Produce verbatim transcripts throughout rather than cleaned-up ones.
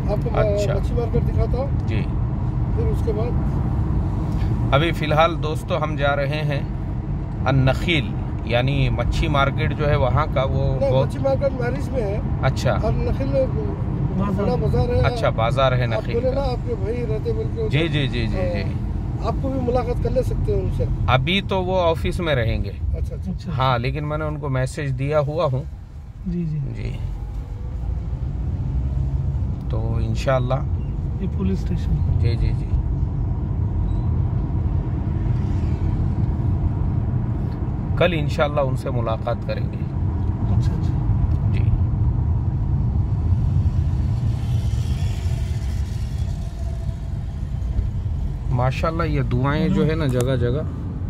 आपको अच्छा। मच्छी मार्केट दिखाता हूँ जी। फिर उसके बाद अभी फ़िलहाल दोस्तों हम जा रहे हैं अन-नखील, यानी मच्छी मार्केट जो है वहाँ का वो बहुत मच्छी मार्केट मैरिज में है। अच्छा। अन-नखील बड़ा बाजार है। अच्छा बाजार है नखील का। ना आपके भाई रहते बोल जी जी जी जी जी। आपको भी मुलाकात कर ले सकते हैं उनसे। अभी तो वो ऑफिस में रहेंगे। अच्छा अच्छा। हाँ लेकिन मैंने उनको मैसेज दिया हुआ हूँ। जी जी जी। तो इंशाल्लाह ये पुलिस स्टेशन। जी जी जी। कल इंशाल्लाह उनसे मुलाकात करेंगे। अच्छा अच्छा। जी। माशाल्लाह ये दुआएं जो है ना जगह जगह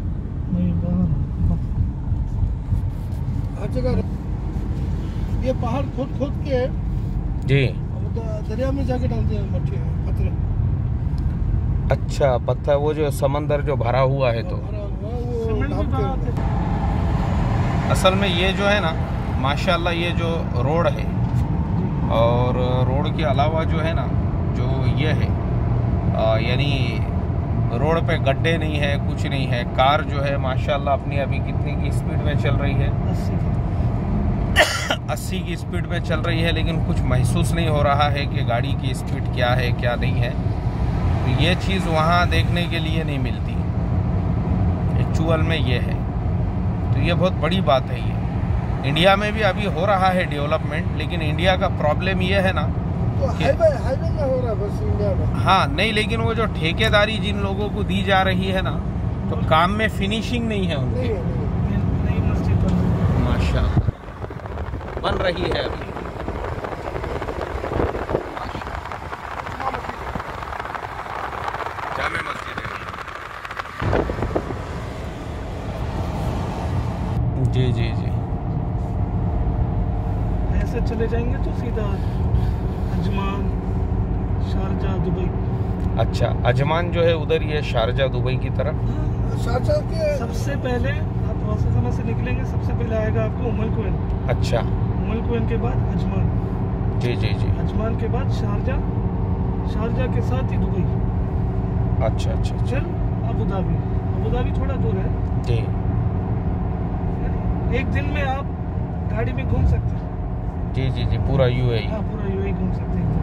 हर जगह ये पहाड़ खोद खोद के जी दरिया में जाके डालते हैं मट्टी पत्थर। अच्छा पत्थर वो जो समंदर जो भरा हुआ है तो असल में ये जो है ना माशाल्लाह ये जो रोड है और रोड के अलावा जो है ना जो ये है यानी रोड पे गड्ढे नहीं है कुछ नहीं है। कार जो है माशाल्लाह अपनी अभी कितनी की स्पीड में चल रही है अस्सी की स्पीड में चल रही है लेकिन कुछ महसूस नहीं हो रहा है कि गाड़ी की स्पीड क्या है क्या नहीं है। तो ये चीज़ वहाँ देखने के लिए नहीं मिलती एक्चुअल में ये है। तो ये बहुत बड़ी बात है। ये इंडिया में भी अभी हो रहा है डेवलपमेंट लेकिन इंडिया का प्रॉब्लम ये है ना तो हाईवे हाईवे में हो रहा है बस इंडिया में। हाँ नहीं लेकिन वो जो ठेकेदारी जिन लोगों को दी जा रही है ना तो काम में फिनिशिंग नहीं है उनकी। नई मस्जिद माशाल्लाह बन रही है अभी। जामे मस्जिद है। जी जी जी। ऐसे चले जाएंगे तो सीधा अजमान शारजा दुबई। अच्छा अजमान जो है उधर ये शारजा दुबई की तरफ। शारजा के सबसे पहले आप रोसेसमा से निकलेंगे सबसे पहले आएगा आपको उमल कुवैन। अच्छा उमल कुवैन के बाद अजमान। जी जी जी। अजमान के बाद शारजा, शारजा के साथ ही दुबई। अच्छा अच्छा अच्छा। फिर अबू धाबी। अबू धाबी थोड़ा दूर है जी। एक दिन में आप गाड़ी में घूम सकते हैं। जी जी जी पूरा यूएई। हाँ पूरा यूएई घूम सकते हैं।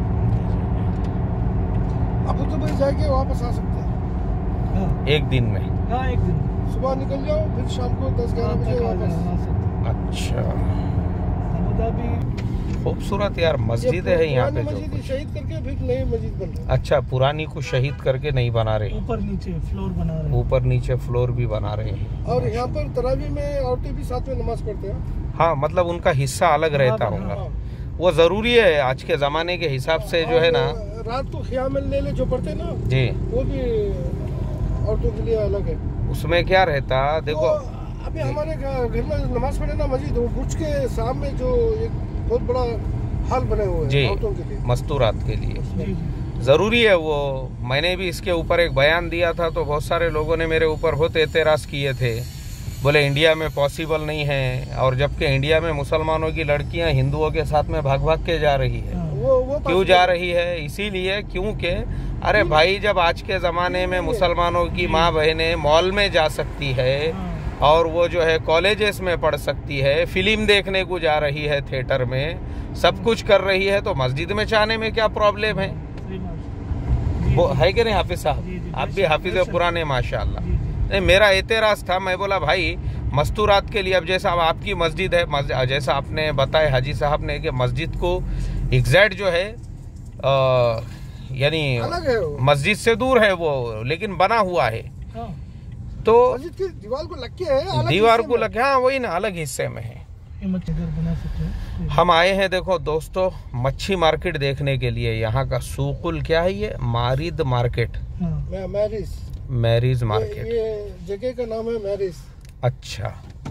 अबू धाबी जाके वापस आ सकते हैं। हाँ एक दिन में। हाँ एक दिन सुबह निकल जाओ फिर शाम को दस ग्यारह बजे वापस आ सकते। अच्छा अबू धाबी खूबसूरत यार मस्जिद है यहाँ पे जो शहीद करके फिर नई मस्जिद बन रही है। अच्छा पुरानी को शहीद करके नहीं बना रहे ऊपर नीचे फ्लोर बना रहे हैं। ऊपर नीचे फ्लोर भी बना रहे हैं। और यहाँ पर तरावी में औरतें भी साथ में नमाज पढ़ते हैं। हाँ मतलब उनका हिस्सा अलग रहता होगा। वो जरूरी है आज के जमाने के हिसाब से जो है ना। रात को ख़ियाम अल-लैल जो पढ़ते हैं ना जी वो भी औरतों के लिए अलग है। उसमें क्या रहता देखो अभी हमारे घर में नमाज पढ़े ना मस्जिद बुर्ज के सामने जो एक बहुत बड़ा हाल बने हुए हैं औरतों के लिए मस्तूरात के लिए जरूरी है वो। मैंने भी इसके ऊपर एक बयान दिया था तो बहुत सारे लोगों ने मेरे ऊपर बहुत एतराज़ किए थे। बोले इंडिया में पॉसिबल नहीं है और जबकि इंडिया में मुसलमानों की लड़कियां हिंदुओं के साथ में भाग भाग के जा रही है। वो, वो क्यों जा रही है? इसीलिए क्योंकि अरे भाई जब आज के ज़माने में मुसलमानों की माँ बहनें मॉल में जा सकती है और वो जो है कॉलेजेस में पढ़ सकती है, फिल्म देखने को जा रही है थिएटर में, सब कुछ कर रही है तो मस्जिद में जाने में क्या प्रॉब्लम है? वो है कि नहीं हाफिज साहब? आप भी हाफिज पुराने माशाल्लाह। नहीं मेरा एतराज़ था, मैं बोला भाई मस्तूरात के लिए अब जैसा अब आपकी मस्जिद है, जैसा आपने बताया हाजी साहब ने कि मस्जिद को एग्जैक्ट जो है यानी मस्जिद से दूर है वो लेकिन बना हुआ है तो मस्जिद की दीवार को लग के है, दीवार को लग, हाँ वही ना अलग हिस्से में है। बना सकते हैं। हम आए हैं देखो दोस्तों मच्छी मार्केट देखने के लिए। यहाँ का सूकुल क्या है ये? मारिद मार्केट। मैरिज मैरिज मार्केट ये, ये जगह का नाम है मैरिज। अच्छा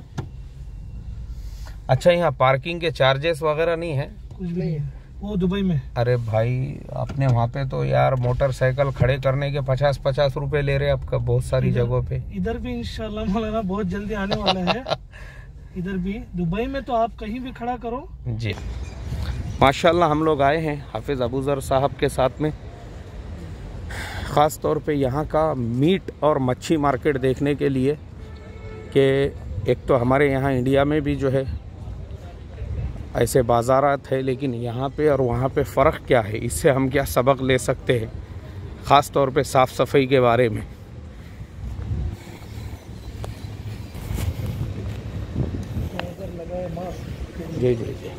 अच्छा यहाँ पार्किंग के चार्जेस वगैरह नहीं है? कुछ भी नहीं है वो दुबई में। अरे भाई अपने वहाँ पे तो यार मोटरसाइकिल खड़े करने के पचास पचास रुपए ले रहे आपका बहुत सारी जगहों पे। इधर भी इंशाल्लाह मौलाना बहुत जल्दी आने वाला है। इधर भी दुबई में तो आप कहीं भी खड़ा करो। जी माशाल्लाह हम लोग आए हैं हाफिज़ अबूज़र साहब के साथ में, ख़ास तौर पे यहाँ का मीट और मच्छी मार्केट देखने के लिए कि एक तो हमारे यहाँ इंडिया में भी जो है ऐसे बाज़ारात है, लेकिन यहाँ पे और वहाँ पे फ़र्क क्या है, इससे हम क्या सबक ले सकते हैं, ख़ास तौर पे साफ़ सफाई के बारे में। जी जी जी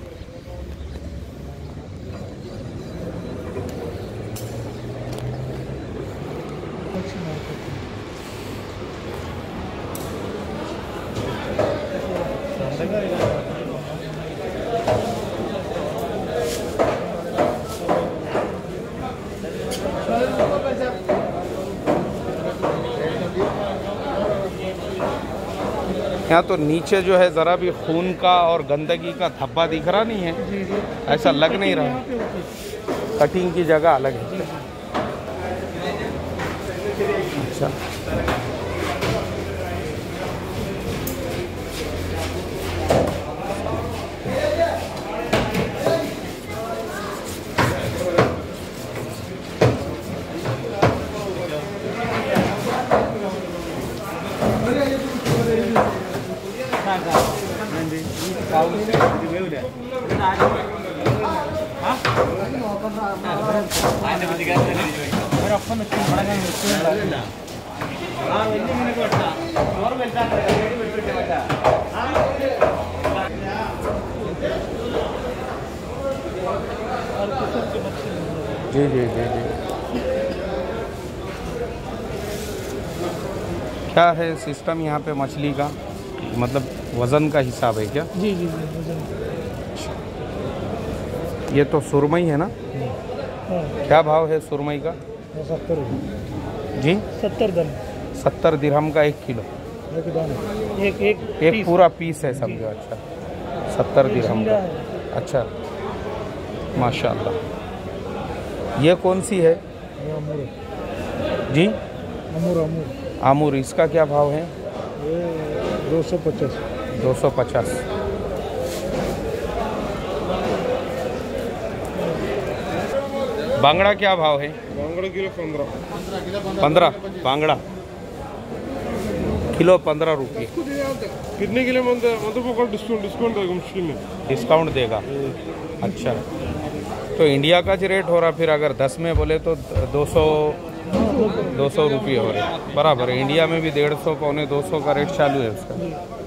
यहाँ तो नीचे जो है ज़रा भी खून का और गंदगी का धब्बा दिख रहा नहीं है, ऐसा लग नहीं रहा। कटिंग की जगह अलग है। अच्छा, जी जी जी जी क्या है सिस्टम यहाँ पे मछली का, मतलब वज़न का हिसाब है क्या? जी जी जी वज़न। ये तो सुरमई है ना? हाँ। क्या भाव है सुरमई का? सत्तर जी सत्तर दम सत्तर दिरहम का एक किलो, एक दाना, एक एक एक पीस। पूरा पीस है समझो। अच्छा, सत्तर दिरहम का। अच्छा, माशाल्लाह। ये कौन सी है? अमूर जी अमूर अमूर आमूर, इसका क्या भाव है? ये दो सौ पचास दो सौ पचास। बांगड़ा क्या भाव है? बांगड़ा किलो पंद्रह पंद्रह बांगड़ा किलो पंद्रह रुपये। कितने किलो मतलब डिस्काउंट डिस्काउंट देगा मुश्किल में डिस्काउंट देगा। अच्छा, तो इंडिया का जो रेट हो रहा, फिर अगर दस में बोले तो दो सौ दो सौ रुपये हो रहे बराबर है। इंडिया में भी डेढ़ सौ पौने दो सौ का रेट चालू है उसका।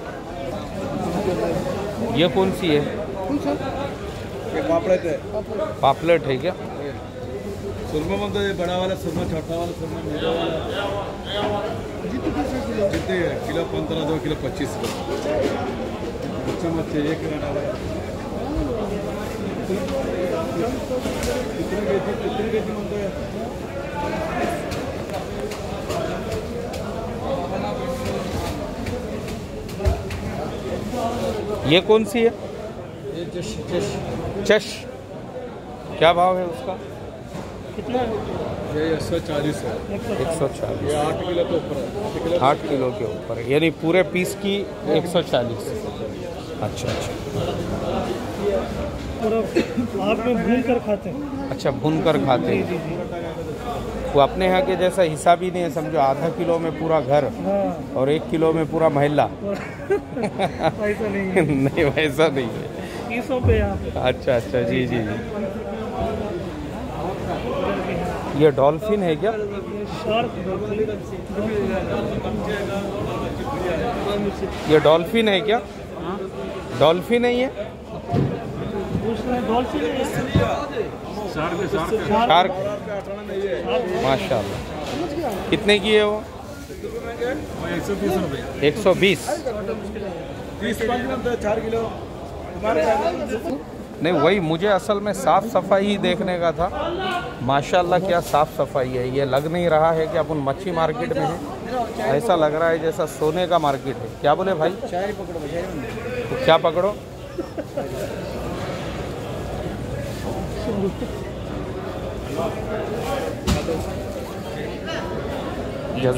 ये कौन सी है? पापलेट है। पापलेट है क्या? सुरमा मतलब ये बड़ा वाला सुरमा, छोटा वाला सुरमा, मीठा वाला जितने किलो पंद्रह, दो किलो पच्चीस बच्चा मच्छी एक ये कौन सी है? ये चश चश चश, क्या भाव है उसका? कितना? ये एक सौ चालीस है। एक सौ चालीस। ये आठ किलो के ऊपर है। आठ किलो के ऊपर, यानी पूरे पीस की एक सौ चालीस। अच्छा अच्छा, आप में भून कर खाते हैं? अच्छा, भून कर खाते हैं। वो अपने यहाँ के जैसा हिसाब ही नहीं है समझो, आधा किलो में पूरा घर। हाँ। और एक किलो में पूरा महल्ला। ऐसा नहीं है। नहीं वैसा नहीं है। पीसों पे यहाँ पे। अच्छा अच्छा, जी जी जी। ये डॉल्फिन है क्या? ये डॉल्फिन है क्या? डॉल्फिन है ये? शार्क। माशाल्लाह। कितने की है वो? एक सौ बीस। चार किलो। नहीं, वही मुझे असल में साफ़ सफाई ही देखने का था। माशाल्लाह क्या साफ़ सफाई है। ये लग नहीं रहा है कि अपन मच्छी मार्केट में है, ऐसा लग रहा है जैसा सोने का मार्केट है। क्या बोले भाई? तो क्या पकड़ो?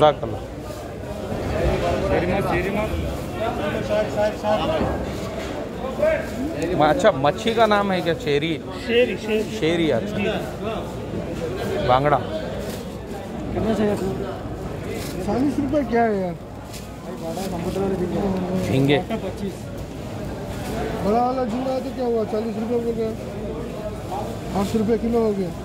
जज़ाकल्लाह। अच्छा, मच्छी का नाम है क्या? शेरी शेरी शेरी शेरी अच्छा। बांगड़ा कितना चाहिए आपको? चालीस रुपये क्या है यार? झींगे पच्चीस। बड़ा वाला झींगा है तो क्या हुआ? चालीस रुपये हो गया, आठ रुपये किलो हो गया।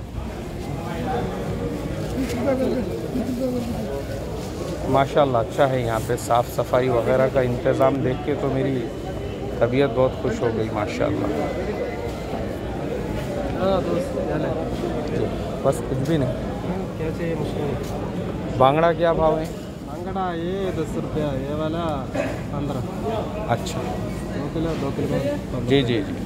माशाल्लाह अच्छा है यहाँ पे, साफ़ सफाई वगैरह का इंतज़ाम देख के तो मेरी तबीयत बहुत खुश हो गई माशाल्लाह। बस कुछ भी नहीं। क्या चाहिए मुझको? बांगड़ा क्या भाव है? बांगड़ा ये दस रुपया, ये वाला पंद्रह। अच्छा, दो किलो दो किलो जी जी जी।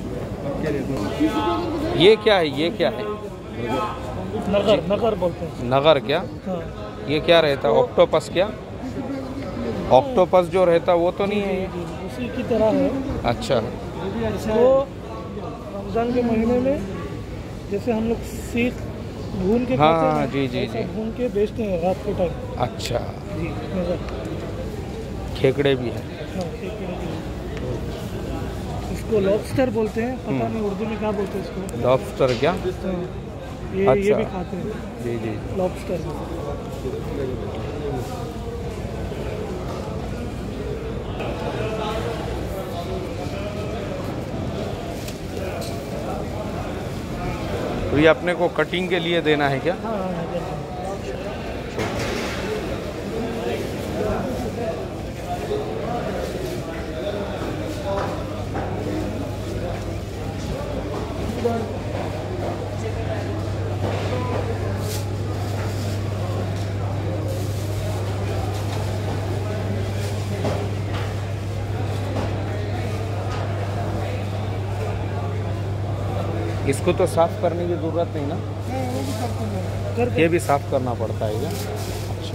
ये क्या है? ये क्या है? नगर नगर बोलते हैं। नगर क्या? हाँ। ये क्या रहता है? ऑक्टोपस क्या? ऑक्टोपस जो रहता वो तो नहीं है ये? उसी की तरह है। अच्छा, इसको रमज़ान के महीने में जैसे हम लोग सीख भून के हाँ, खाते हैं हाँ, ना, जी जी ऐसा जी। भून के बेचते हैं रात के टाइम। अच्छा, जी नगर। खेकड़े भी हैं। हाँ, एक मिनट। इसको लॉबस्टर बोलते हैं, पता नहीं उर्दू में क्या बोलते हैं इसको। लॉबस्टर क्या? हाँ, ये अच्छा। ये भी खाते हैं जी जी। लॉबस्टर। तो ये अपने को कटिंग के लिए देना है क्या? हाँ हाँ, हाँ। इसको तो साफ करने की ज़रूरत नहीं ना? ये भी साफ करना पड़ता है क्या? अच्छा,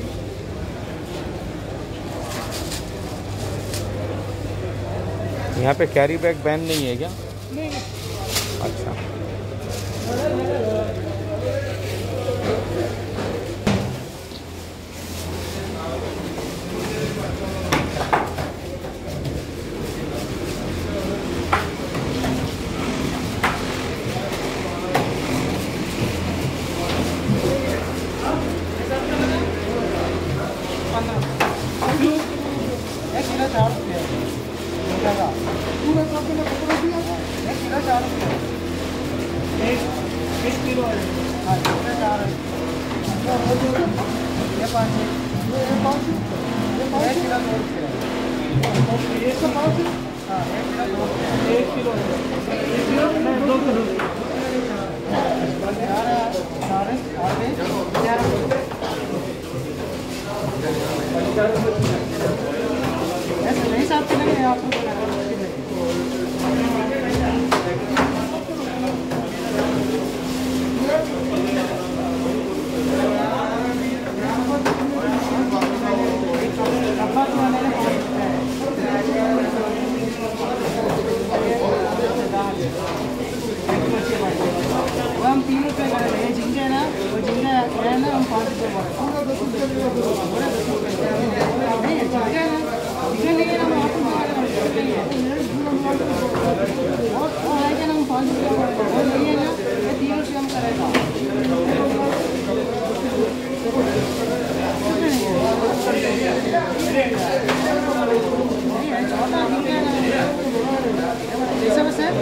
यहाँ पे कैरी बैग बैन नहीं है क्या? नहीं। अच्छा, हम तीन रुपये का है, झींगे ना वो झींगा है ना, हम पाँच रुपये का नहीं है, झींगा है ना, झींगा नहीं है ना, हम आपको और वो है क्या ना, हम पाँच रुपये का वो नहीं है ना, ये तीन रुपये हम करेगा। नहीं है, छोटा झींगा है ना, कैसा बस है?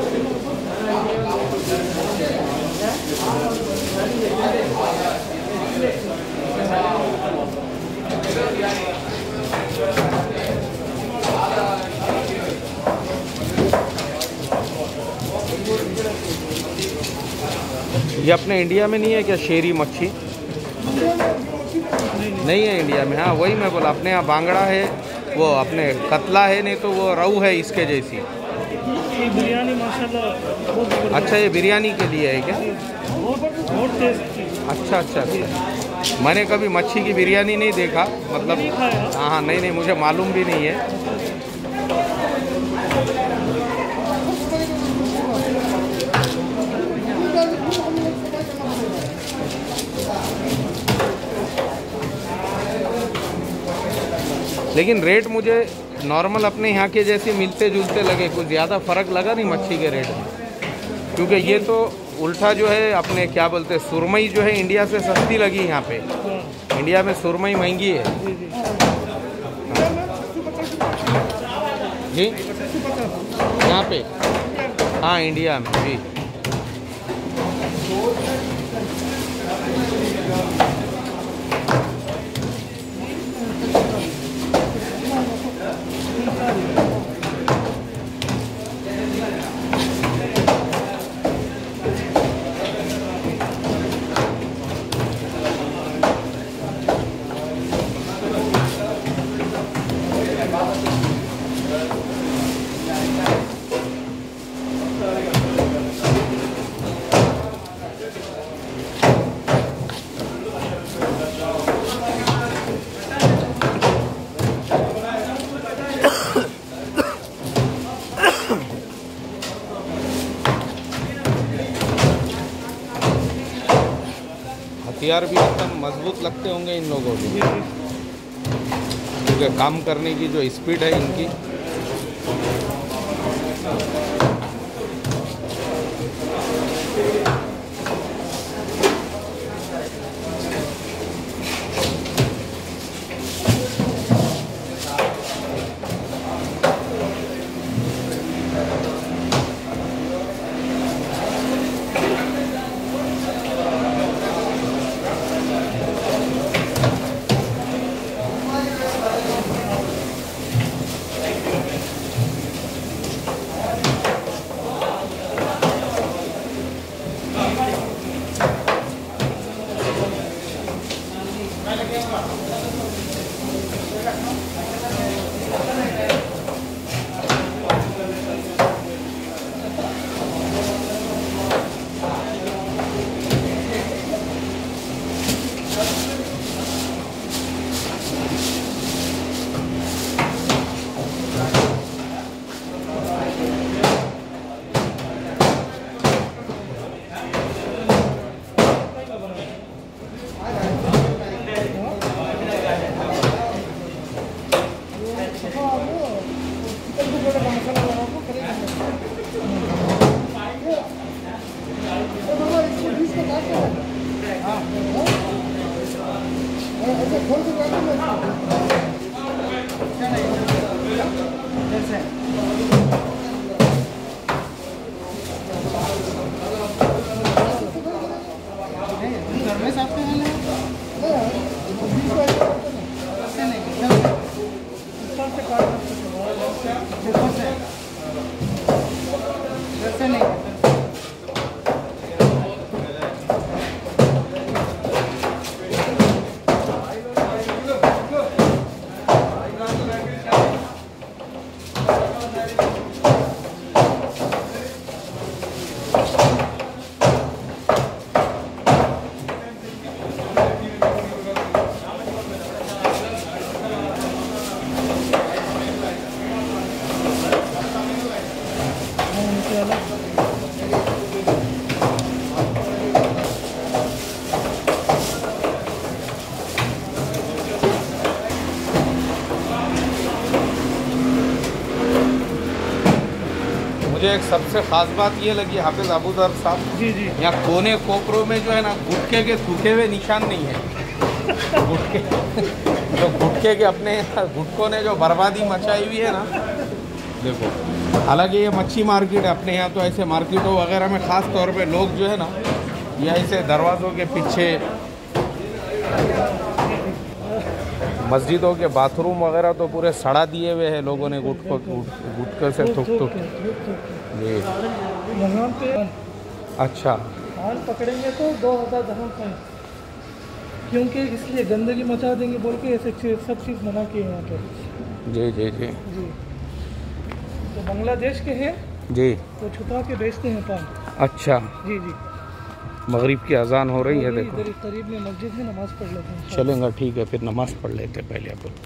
ये अपने इंडिया में नहीं है क्या शेरी मच्छी? नहीं है इंडिया में। हाँ वही मैं बोला, अपने यहाँ बांगड़ा है, वो अपने कतला है, नहीं तो वो रहू है इसके जैसी। ये बिरयानी माशाल्लाह बहुत जबरदस्त। अच्छा, ये बिरयानी के लिए है क्या? बहुत बहुत टेस्टी। अच्छा अच्छा अच्छा, मैंने कभी मच्छी की बिरयानी नहीं देखा, मतलब नहीं खाया। हाँ हाँ, नहीं नहीं, मुझे मालूम भी नहीं है। लेकिन रेट मुझे नॉर्मल अपने यहाँ के जैसे मिलते जुलते लगे, कुछ ज़्यादा फ़र्क लगा नहीं मच्छी के रेट में, क्योंकि ये तो उल्टा जो है अपने क्या बोलते हैं सुरमई जो है इंडिया से सस्ती लगी यहाँ पे। इंडिया में सुरमई महंगी है जी यहाँ पे, हाँ इंडिया में जी। हथियार भी एकदम मजबूत लगते होंगे इन लोगों को, क्योंकि काम करने की जो स्पीड है इनकी। मुझे एक सबसे ख़ास बात ये लगी हाफिज़ अबूज़र साहब जी जी, यहाँ कोने कोपरों में जो है ना गुटके के सूखे हुए निशान नहीं है। गुटके जो गुटके के अपने गुटकों ने जो बर्बादी मचाई हुई है ना, देखो। हालांकि ये मच्छी मार्केट है, अपने यहाँ तो ऐसे मार्केटों वगैरह में ख़ास तौर पे लोग जो है ना, ये ऐसे दरवाज़ों के पीछे, मस्जिदों के बाथरूम वगैरह तो पूरे सड़ा दिए हुए हैं लोगों ने गुटकों गुटके से थुक थुक जी। यहाँ पे अच्छा, हाल पकड़ेंगे तो दो हज़ार दरहम फाइन, क्योंकि इसलिए गंदगी मचा देंगे बोल के ऐसे चीज सब चीज़ मना किए यहाँ पे। जी जी जी जी, तो बांग्लादेश के हैं जी, तो छुपा के बेचते हैं पान। अच्छा जी जी, मगरिब की अजान हो रही है, देखो करीब में मस्जिद है, नमाज पढ़ लेते हैं। चलेंगे, ठीक है, फिर नमाज पढ़ लेते हैं पहले अपन।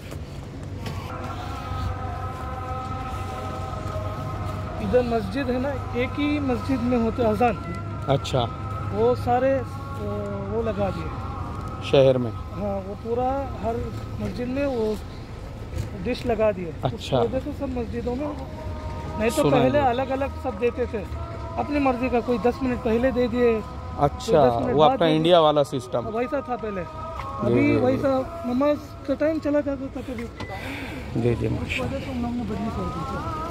इधर मस्जिद है ना, एक ही मस्जिद में होते अजान। अच्छा, वो सारे वो लगा दिए शहर में। हाँ, वो पूरा हर मस्जिद में वो डिश लगा दिए। अच्छा। वजह से सब मस्जिदों में, नहीं तो पहले अलग अलग सब देते थे अपनी मर्जी का, कोई दस मिनट पहले दे दिए। अच्छा, वो आपका इंडिया वाला सिस्टम वैसा था पहले। अभी वैसा नमाज का टाइम चला जाता था कभी। जी जी, इस वजह से हम लोग ने बदली कर दी।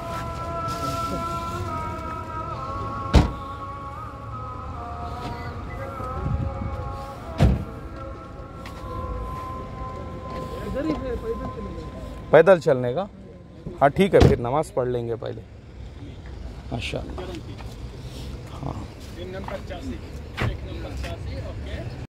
इधर ही है, पैदल चलेगा। पैदल चलने का? हाँ ठीक है, फिर नमाज पढ़ लेंगे पहले। अच्छा हाँ।